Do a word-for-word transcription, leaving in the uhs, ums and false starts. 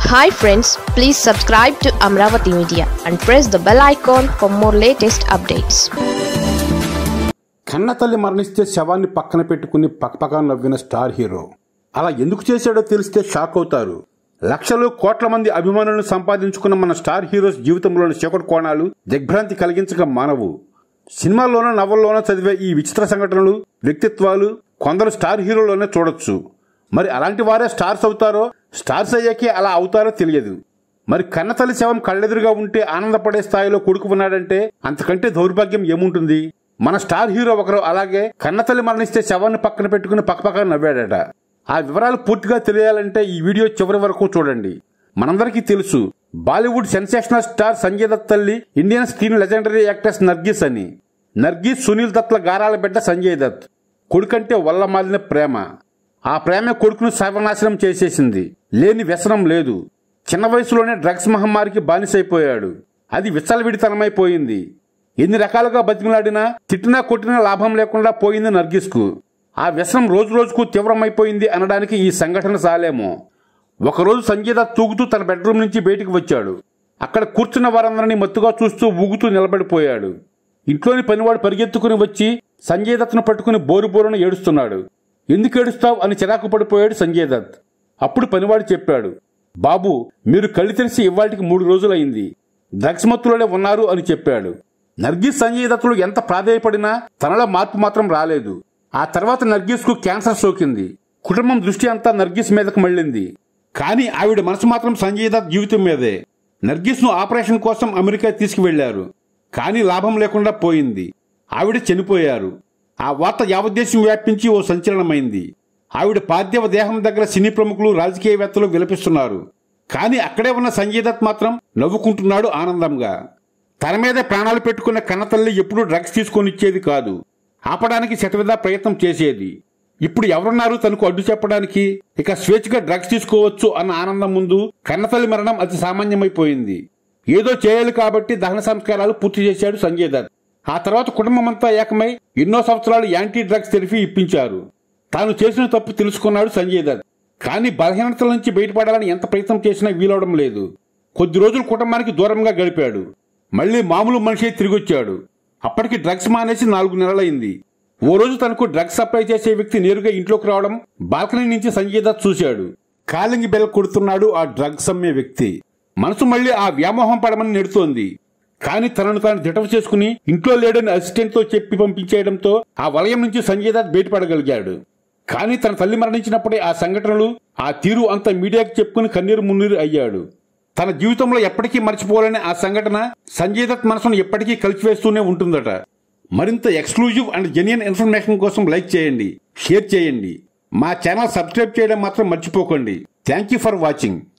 Hi friends, please subscribe to Amaravathi Media and press the bell icon for more latest updates. కన్నతల్లి మరణిస్తే శవాన్ని పక్కన పెట్టుకుని పక్కపక్క నవ్విన స్టార్ హీరో అలా ఎందుకు చేశాడో తెలిస్తే షాక్ అవుతారు. లక్షలు కోట్ల మంది అభిమానులను సంపాదించుకున్న మన స్టార్ హీరోస్ జీవితంలోని చీకటి కోణాలు దిగ్భ్రాంతి కలిగించక మానవు. సినిమాల్లోనూ నవల్లోనూ చదివే ఈ విచిత్ర సంఘటనలు, వ్యక్తిత్వాలు కొందరు స్టార్ హీరోలోనే చూడొచ్చు. మరి అలాంటి వారే స్టార్స్ అవుతారో, స్టార్స్ అయ్యాకే అలా అవుతారో తెలియదు. మరి కన్నతల్లి శవం కళ్ళెదురుగా ఉంటే ఆనందపడే స్థాయిలో కొడుకు ఉన్నాడంటే అంతకంటే దౌర్భాగ్యం ఏముంటుంది? మన స్టార్ హీరో ఒకరు అలాగే కన్నతల్లి మరణిస్తే శవాన్ని పక్కన పెట్టుకుని పక్కపక్క నవ్వాడట. ఆ వివరాలు పూర్తిగా తెలియాలంటే ఈ వీడియో చివరి వరకు చూడండి. మనందరికీ తెలుసు, Bollywood sensational star Sanjay Dutt తల్లి Indian screen legendary actress Nargis అని. నర్గిస్ సునీల్ దత్ల గారాల బిడ్డ సంజయ్ దత్. కొడుకంటే వల్లమాలిన ప్రేమ. ఆ ప్రేమ కొడుకును సర్వనాశనం చేసేసింది. లేని వ్యసనం లేదు. చిన్న వయసులోనే డ్రగ్స్ మహమ్మారికి బానిసైపోయాడు. అది విచ్చలవిడితనమైపోయింది. ఎన్ని రకాలుగా బతిమలాడినా, తిట్టినా కొట్టినా లాభం లేకుండా పోయింది నర్గిస్ కు. ఆ వ్యసనం రోజు రోజుకు తీవ్రమైపోయింది అనడానికి ఈ సంఘటన చాలేమో. ఒకరోజు సంజయ్ దత్ తూగుతూ తన బెడ్రూమ్ నుంచి బయటికి వచ్చాడు. అక్కడ కూర్చున్న వారందరినీ మత్తుగా చూస్తూ ఊగుతూ నిలబడిపోయాడు. ఇంట్లోని పనివాడు పరిగెత్తుకుని వచ్చి సంజయ్ దత్ను పట్టుకుని బోరు బోరును ఏడుస్తున్నాడు. ఎందుకు ఏడుస్తావు అని చిరాకు పడిపోయాడు సంజయ్ దత్. అప్పుడు పనివాడు చెప్పాడు, బాబు మీరు కళ్ళు తెరిచి ఇవాళకి మూడు రోజులైంది, డ్రగ్స్ మత్తులోనే ఉన్నారు అని చెప్పాడు. నర్గిస్ సంజయ్ దత్తులు ఎంత ప్రాధేయపడినా తనలో మార్పు మాత్రం రాలేదు. ఆ తర్వాత నర్గిస్ కు క్యాన్సర్ సోకింది. కుటుంబం దృష్టి అంతా నర్గిస్ మీదకు మళ్లింది. కానీ ఆవిడ మనసు మాత్రం సంజయ్ దత్ జీవితం మీదే. నర్గిస్ ను ఆపరేషన్ కోసం అమెరికా తీసుకువెళ్లారు. కానీ లాభం లేకుండా పోయింది. ఆవిడ చనిపోయారు. ఆ వార్త యావద్దేశం వ్యాపించి ఓ సంచలనమైంది. ఆవిడ పార్థివ దేహం దగ్గర సినీ ప్రముఖులు, రాజకీయవేత్తలు విలపిస్తున్నారు. కానీ అక్కడే ఉన్న సంజయ్ దత్ మాత్రం నవ్వుకుంటున్నాడు ఆనందంగా. తన మీదే ప్రాణాలు పెట్టుకున్న కన్నతల్లి ఎప్పుడూ డ్రగ్స్ తీసుకొని ఇచ్చేది కాదు. ఆపడానికి శతవిధా ప్రయత్నం చేసేది. ఇప్పుడు ఎవరున్నారు తనకు అడ్డు చెప్పడానికి? ఇక స్వేచ్ఛగా డ్రగ్స్ తీసుకోవచ్చు అన్న ఆనందం ముందు కన్నతల్లి మరణం అతి సామాన్యమైపోయింది. ఏదో చేయాలి కాబట్టి దహన సంస్కారాలు పూర్తి చేశాడు సంజయ్ దత్. ఆ తర్వాత కుటుంబమంతా ఏకమై ఎన్నో సంవత్సరాలు యాంటీ డ్రగ్స్ థెరపీ ఇప్పించారు. తాను చేసిన తప్పు తెలుసుకున్నాడు సంజయ్ దత్. కానీ బలహీనతల నుంచి బయటపడాలని ఎంత ప్రయత్నం చేసినా వీలవడం లేదు. కొద్ది రోజులు కుటుంబానికి దూరంగా గడిపాడు. మళ్లీ మామూలు మనిషి తిరిగొచ్చాడు. అప్పటికి డ్రగ్స్ మానేసి నాలుగు నెలలైంది. ఓ రోజు తనకు డ్రగ్స్ సప్లై చేసే వ్యక్తి నేరుగా ఇంట్లోకి రావడం బాల్కనీ నుంచి సంజయ్ దత్ చూశాడు. కాలింగ్ బెల్ కొడుతున్నాడు ఆ డ్రగ్స్ అమ్మే వ్యక్తి. మనసు మళ్లీ ఆ వ్యామోహం పడమని నెడుతోంది. కానీ తనను తాను దిటవ చేసుకుని ఇంట్లో లేడని అసిస్టెంట్ తో చెప్పి పంపించేయడంతో ఆ వలయం నుంచి సంజయ్ దత్ బయటపడగలిగాడు. కానీ తన తల్లి మరణించినప్పుడే ఆ సంఘటనలు, ఆ తీరు అంతా మీడియాకి చెప్పుకుని కన్నీరు మున్నీరు అయ్యాడు. తన జీవితంలో ఎప్పటికీ మర్చిపోవాలనే ఆ సంఘటన సంజయ్ దత్ మనసును ఎప్పటికీ కలిసివేస్తూనే ఉంటుందట. మరింత ఎక్స్క్లూజివ్ అండ్ జెన్యూన్ ఇన్ఫర్మేషన్ కోసం లైక్ చేయండి, షేర్ చేయండి. మా ఛానల్ సబ్స్క్రైబ్ చేయడం మాత్రం మర్చిపోకండి. Thank you for watching.